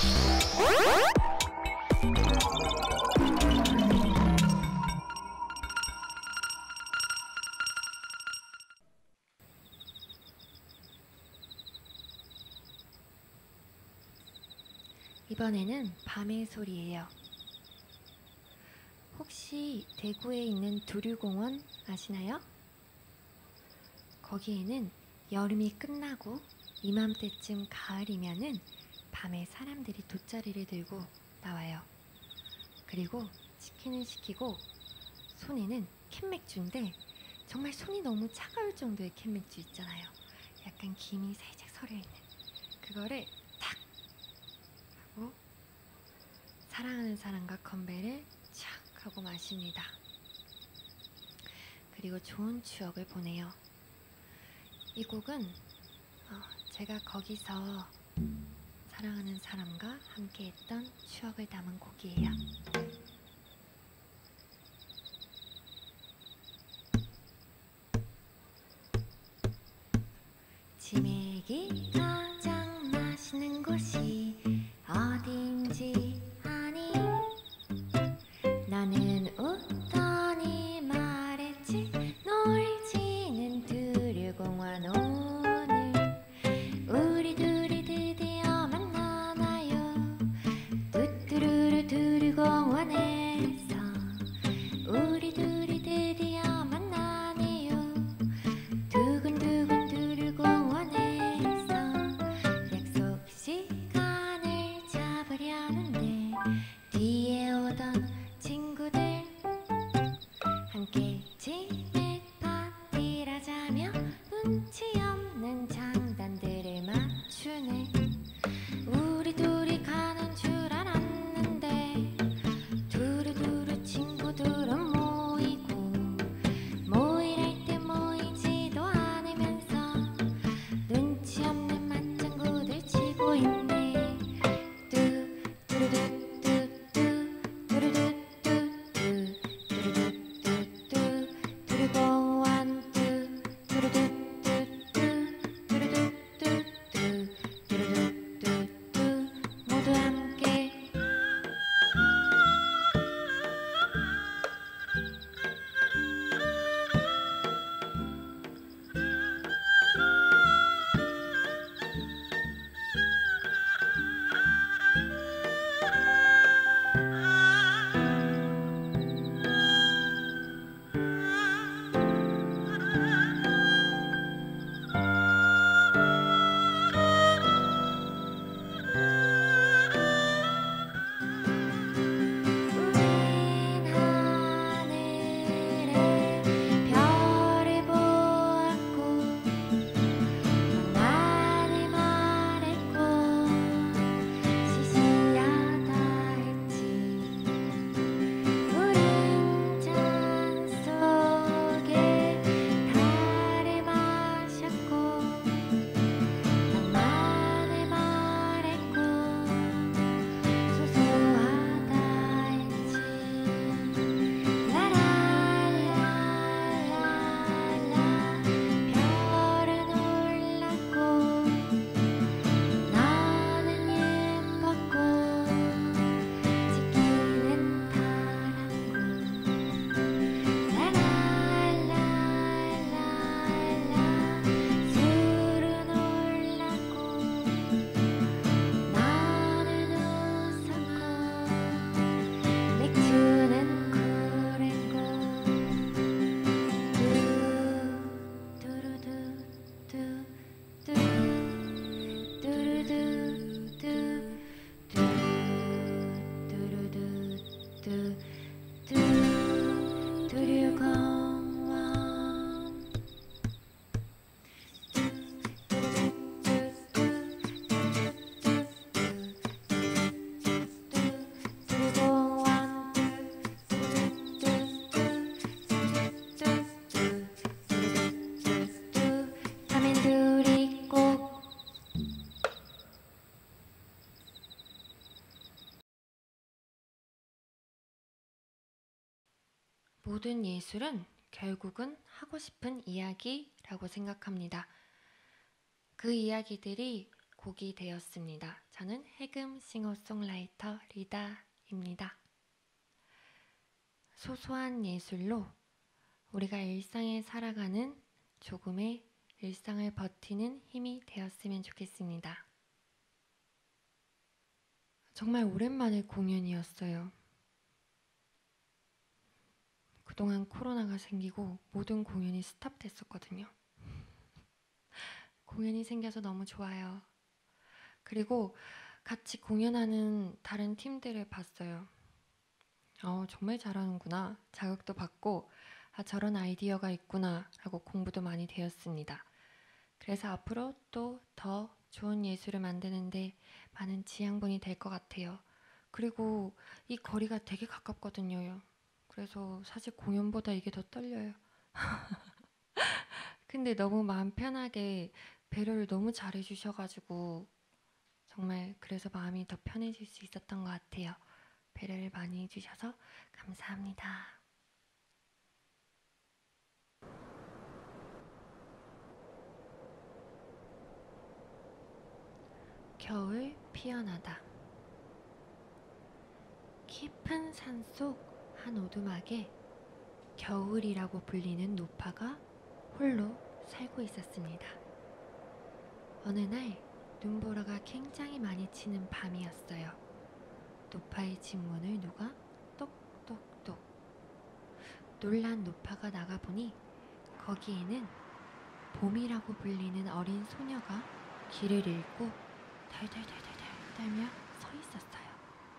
이번에는 밤의 소리예요. 혹시 대구에 있는 두류공원 아시나요? 거기에는 여름이 끝나고 이맘때쯤 가을이면은 밤에 사람들이 돗자리를 들고 나와요. 그리고 치킨을 시키고 손에는 캔맥주인데 정말 손이 너무 차가울 정도의 캔맥주 있잖아요. 약간 김이 살짝 서려있는 그거를 탁 하고 사랑하는 사람과 건배를 착 하고 마십니다. 그리고 좋은 추억을 보내요. 이 곡은 제가 거기서 사랑하는 사람과 함께 했던 추억을 담은 곡이에요. 치맥이 가장 맛있는 곳이 어딘지 아니? 나는 웃더니 말했지. 놀지는 두류공원 오늘 우리 둘이 드디어 만나나요. 뚜뚜루루 두류공원에서 우리 둘이 드디어 만나네요. 두근두근 두류공원에서 약속 시간을 잡으려는데 뒤에 오던 친구들 함께 치맥 파티라자며 눈치 없는 장단들을 맞추네. 우리 둘이 가는 줄 알았는데 두루두루 친구들은 모이고 모이랄 때 모이지도 않으면서 눈치 없는 맞장구들 치고 있네. 뚜루뚜뚜뚜 뚜루뚜뚜뚜 뚜루뚜뚜뚜 두류공원 뚜루뚜뚜뚜 뚜루뚜뚜뚜 뚜루뚜뚜뚜 모두 함께 우린 하늘에 별을 보았고 나를 말했고 시시하다 했지. 우린 잔 속에 달을 마셨고 낭만을 말했고 소소하다 했지. 라라라라라 별은 올랐고 나는 예뻤고 치킨은 달았고 라라라라라 술은 올랐고 나는 웃었고 맥주는 쿨했고 뚜루두뚜 뚜루두뚜 뚜루두뚜 두류공원 하면 둘이 꼭 모든 예술은 결국은 하고 싶은 이야기라고 생각합니다. 그 이야기들이 곡이 되었습니다. 저는 해금 싱어송라이터 리다입니다. 소소한 예술로 우리가 일상에 살아가는 조금의 일상을 버티는 힘이 되었으면 좋겠습니다. 정말 오랜만에 공연이었어요. 그동안 코로나가 생기고 모든 공연이 스탑됐었거든요. 공연이 생겨서 너무 좋아요. 그리고 같이 공연하는 다른 팀들을 봤어요. 정말 잘하는구나. 자극도 받고, 저런 아이디어가 있구나. 라고 공부도 많이 되었습니다. 그래서 앞으로 또 더 좋은 예술을 만드는데 많은 지향분이 될 것 같아요. 그리고 이 거리가 되게 가깝거든요. 그래서 사실 공연보다 이게 더 떨려요. 근데 너무 마음 편하게 배려를 너무 잘해주셔가지고 정말 그래서 마음이 더 편해질 수 있었던 것 같아요. 배려를 많이 해주셔서 감사합니다. 겨울 피어나다. 깊은 산속 한 오두막에 겨울이라고 불리는 노파가 홀로 살고 있었습니다. 어느 날 눈보라가 굉장히 많이 치는 밤이었어요. 노파의 집 문을 누가 똑똑똑. 놀란 노파가 나가보니 거기에는 봄이라고 불리는 어린 소녀가 길을 잃고 달달달달달 떨며 서 있었어요.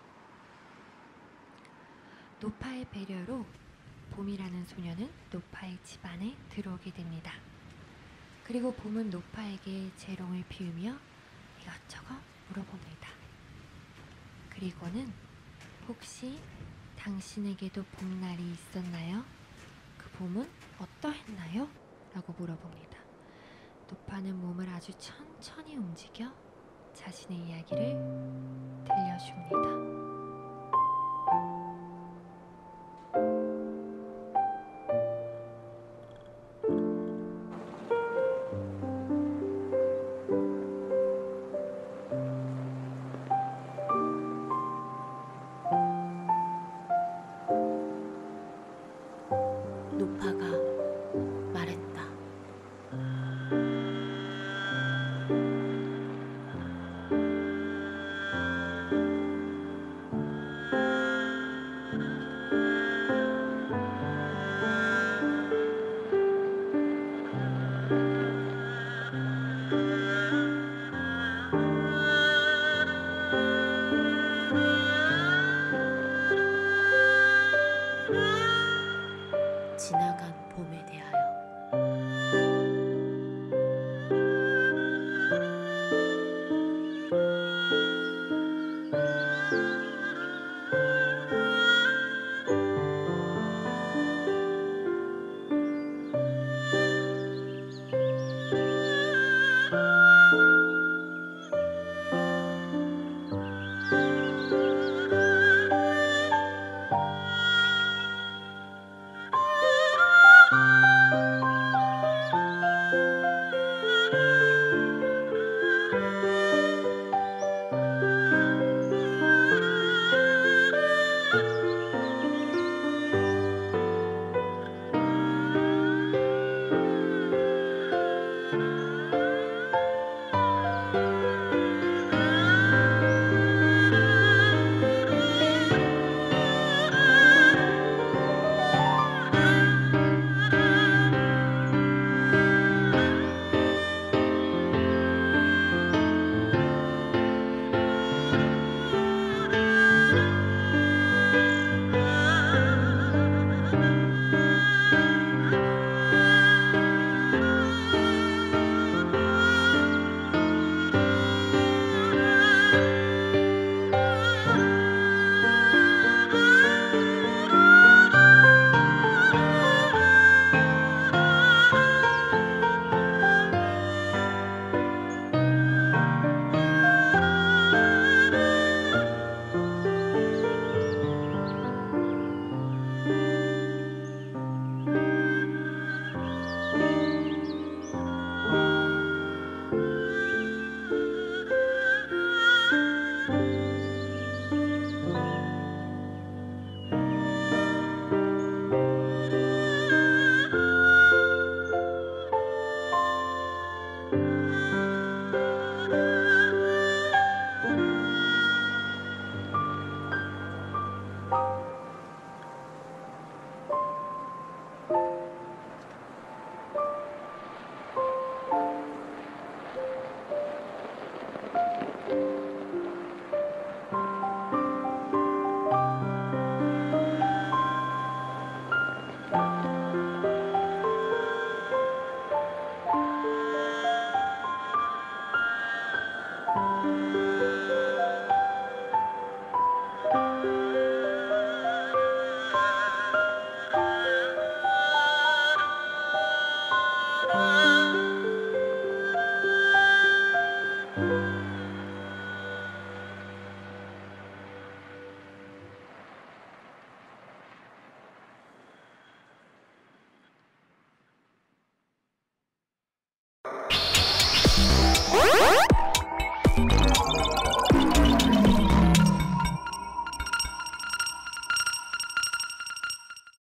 노파의 배려로 봄이라는 소녀는 노파의 집 안에 들어오게 됩니다. 그리고 봄은 노파에게 재롱을 피우며 이것저것 물어봅니다. 그리고는 혹시 당신에게도 봄날이 있었나요? 그 봄은 어떠했나요? 라고 물어봅니다. 노파는 몸을 아주 천천히 움직여 자신의 이야기를 들려줍니다.